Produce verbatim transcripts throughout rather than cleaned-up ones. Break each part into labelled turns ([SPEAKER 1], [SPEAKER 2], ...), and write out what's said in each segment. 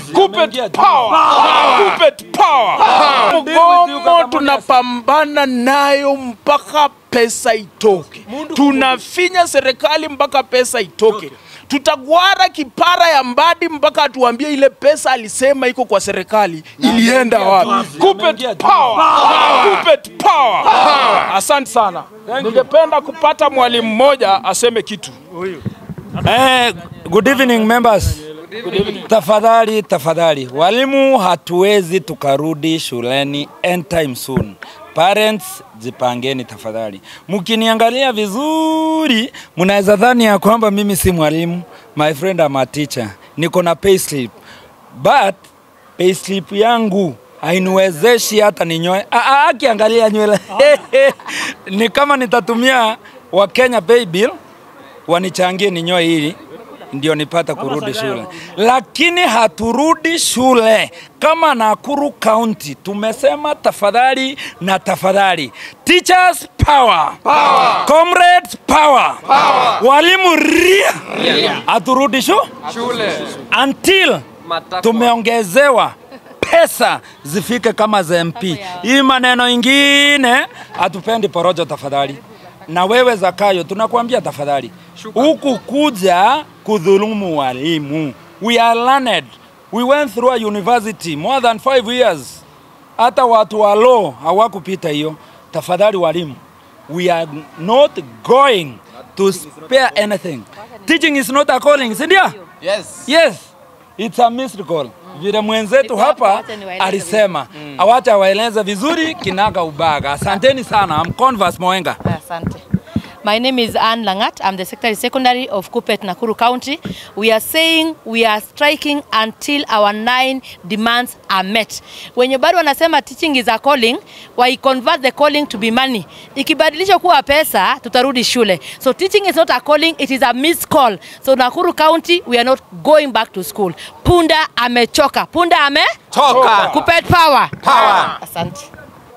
[SPEAKER 1] Kuppet power. Kuppet power. Mgomo tunapambana nayo mpaka pesa itoke. Tunafinya serikali mpaka pesa itoke. Tutagwara kipara ya Mbadi mpaka atuambie ile pesa alisema iko kwa serikali ilienda wapi. Kuppet power. Kuppet power. Asante sana. Ningependa kupata mwalimu mmoja aseme kitu.
[SPEAKER 2] Eh, good evening members. Good evening. Tafadhali, tafadhali. Walimu hatuwezi tukarudi shuleni anytime soon. Parents, jipangeni tafadhali. Mkiniangalia vizuri, mnaweza dhani ya kwamba mimi si mwalimu. My friend, I'm a teacher. Niko na payslip. But payslip yangu hainiwezeshi hata ninyoe. Ah, akiangalia nywele. Ni kama nitatumia wa Kenya pay bill wanichangie ninyoe hili ndio nipata kurudi shule. Lakini haturudi shule. Kama Nakuru County tumesema tafadhali na tafadhali. Teachers power. Power. Comrades power. Power. Walimu ria. Yeah. Haturudi shu? Shule. Until tumeongezewa pesa zifike kama za M P. Hii maneno ingine hatupendi porojo tafadhali. Na wewe Zakayo tunakuambia tafadhali. Huku kuja kudhulumu walimu. We are learned. We went through a university more than five years. Hata watu wa law hawakupita hiyo. Tafadhali walimu. We are not going to spare anything. Teaching is not a calling, si ndio?
[SPEAKER 3] Yes.
[SPEAKER 2] Yes. It's a miracle. Vile mwenzetu hapa alisema. Awacha waeleze vizuri kinaga ubaga. Asanteni sana. I'm Converse Moenga.
[SPEAKER 4] Asante. My name is Anne Langat. I'm the Secretary Secondary of Kuppet, Nakuru County. We are saying we are striking until our nine demands are met. When you bado wanasema teaching is a calling, why convert the calling to be money. Ikibadilisha kuwa pesa, tutarudi shule. So teaching is not a calling, it is a missed call. So Nakuru County, we are not going back to school. Punda amechoka. Punda amechoka. Kuppet power.
[SPEAKER 3] Power.
[SPEAKER 4] Asante.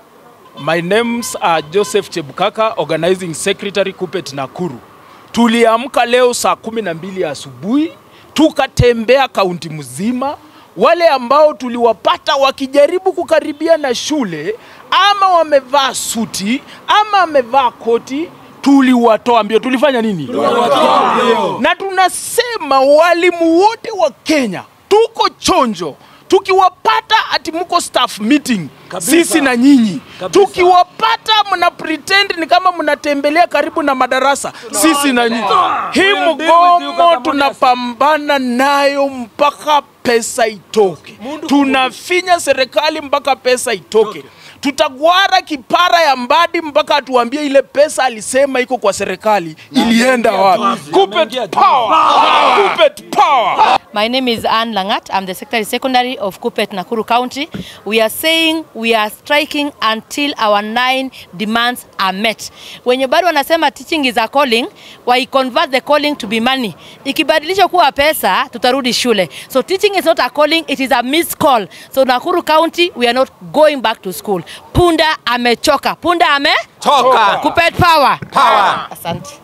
[SPEAKER 1] My names are Joseph Chebukaka, Organizing Secretary Kuppet Nakuru. Tuliamka leo saa kumi na mbili asubuhi, tukatembea kaunti mzima. Wale ambao tuliwapata wakijaribu kukaribia na shule, ama wamevaa suti, ama wamevaa koti, tuliwatoa mbio. Tulifanya nini? Tuliwatoa mbio. Na tunasema walimu wote wa Kenya, tuko chonjo. Tukiwapata ati mko staff meeting, kabisa, sisi na nyinyi. Kabisa. Tukiwapata mna pretend ni kama mnatembelea karibu na madarasa, sisi na nyinyi. Hii mgomo tunapambana nayo mpaka pesa itoke. Tunafinya serikali mpaka pesa itoke. Tutagwara kipara ya Mbadi mpaka atuambie ile pesa alisema iko kwa serikali ilienda wapi. Kuppet power. Kuppet power.
[SPEAKER 4] My name is Anne Langat. I'm the Secretary Secondary of Kuppet, Nakuru County. We are saying we are striking until our nine demands are met. When you bado wanasema teaching is a calling, why convert the calling to be money. Ikibadilisha kuwa pesa, tutarudi shule. So teaching is not a calling, it is a missed call. So Nakuru County, we are not going back to school. Punda amechoka. Punda amechoka. Kuppet power.
[SPEAKER 3] Power.
[SPEAKER 4] Asante.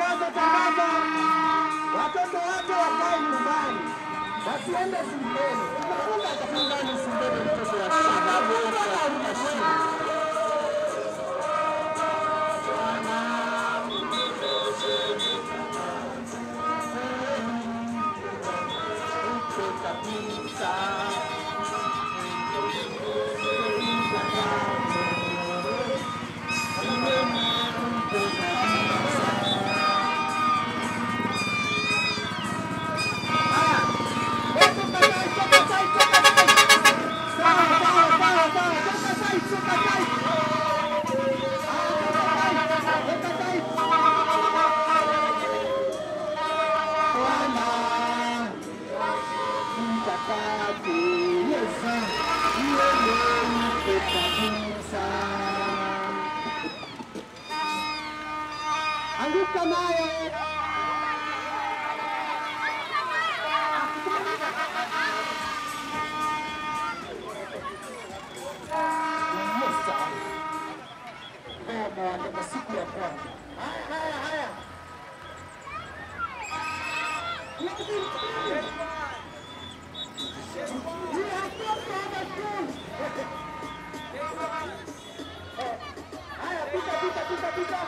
[SPEAKER 3] tangazo, tangazo. Watoto wote wakae nyumbani. Wasiende shuleni. Tunafunga tafungani shuleni mtoto wa sababu ya shule. Anguka naye. Baba, siku ya kwanza. Haya, haya, haya. Haya, pita, pita, pita, pita.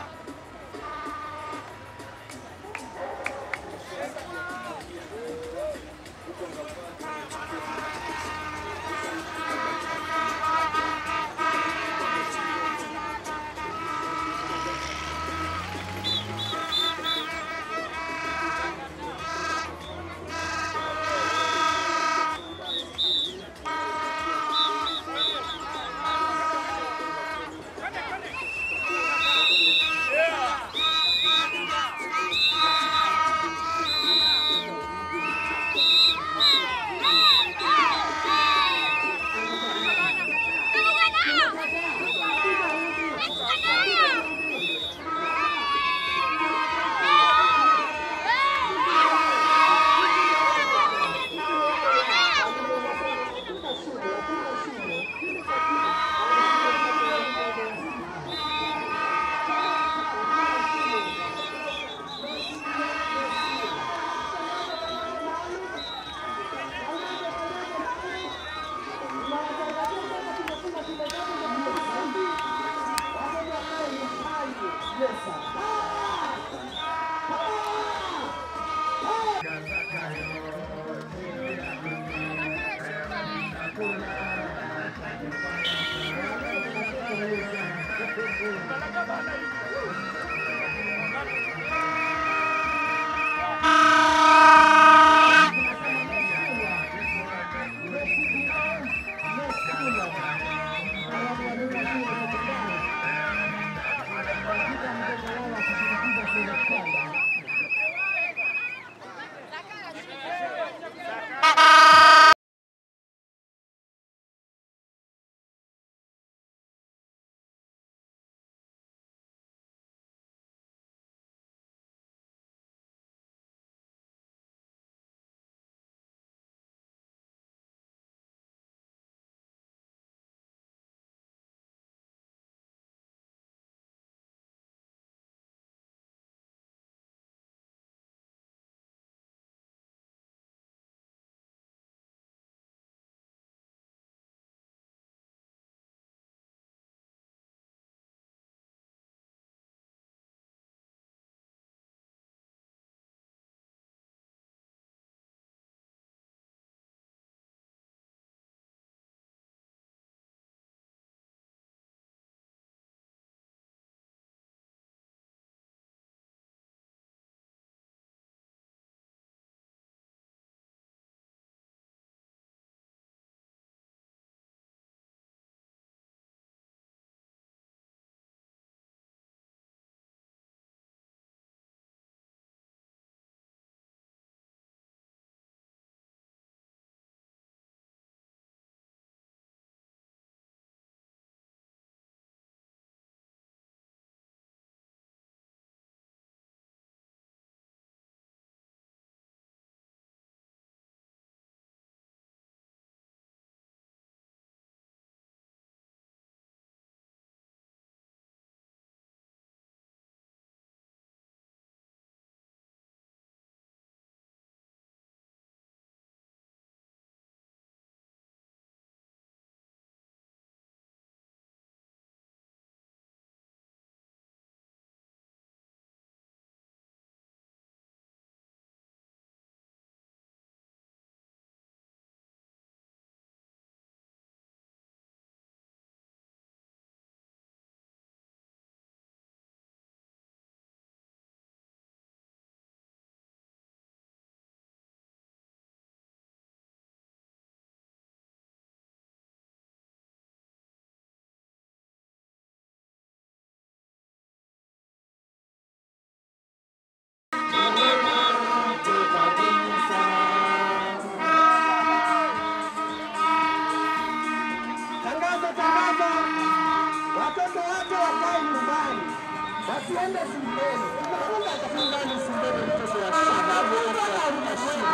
[SPEAKER 3] Wasiende shuleni. Unafunga atafunga ni shuleni mtoto wa sababu ya shule.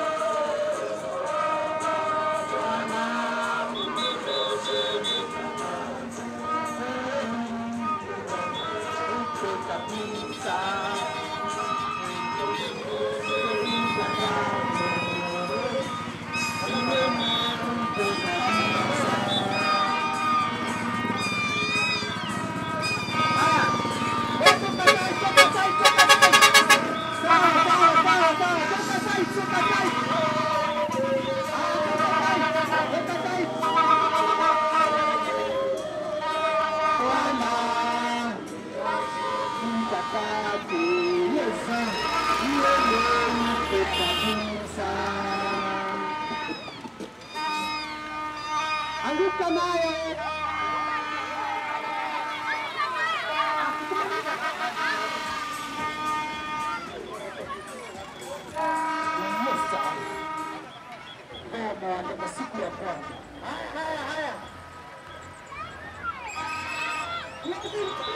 [SPEAKER 3] Anguka naye. Baba, siku ya kwanza. Haya, haya, haya.